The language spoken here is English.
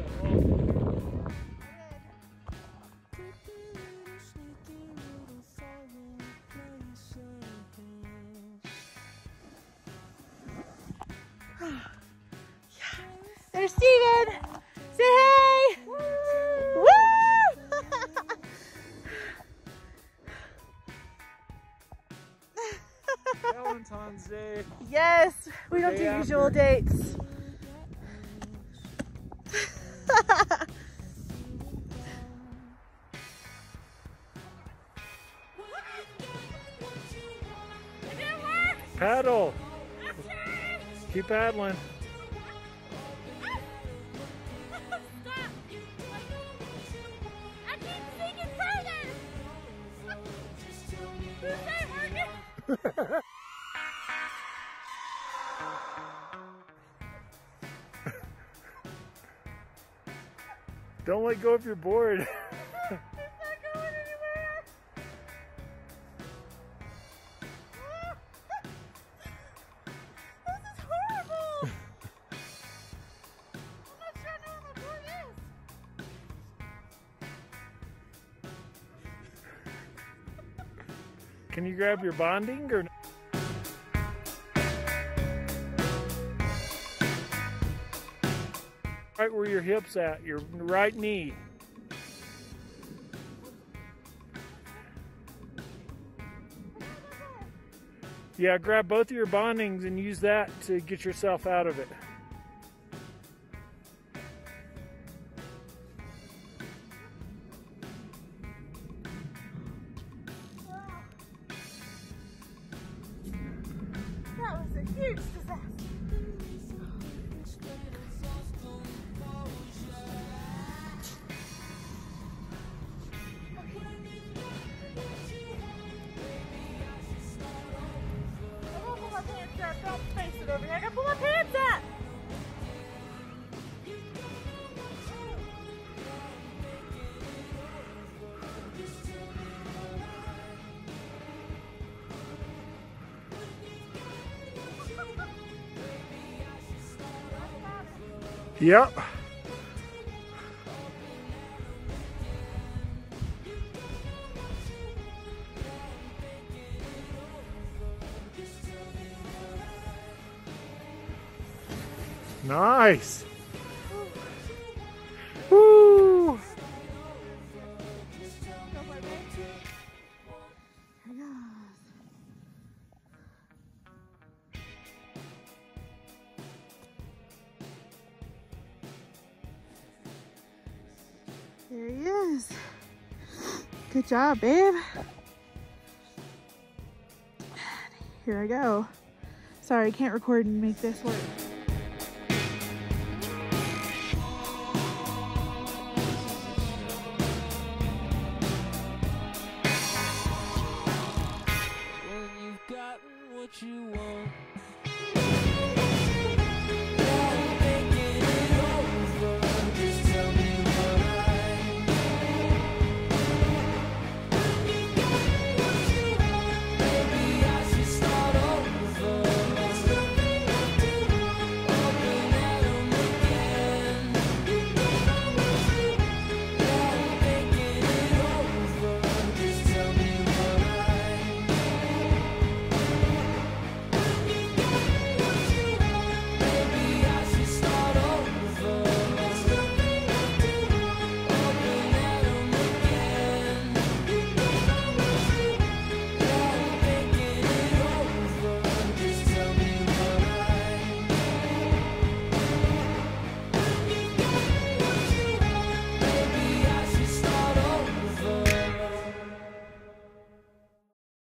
There's Steven! Say hey! Woo! Valentine's Day. Yes, we don't do usual dates. Paddle. Keep paddling. Don't let go of your board. It's not going anywhere. This is horrible. I'm not sure I know where my board is. Can you grab your bonding or? Right where your hip's at, your right knee. Yeah, grab both of your bondings and use that to get yourself out of it. That was a huge disaster. Don't face it over here. I gotta pull my pants up. Yep. Nice. Woo! There he is. Good job, babe. Here I go. Sorry, I can't record and make this work.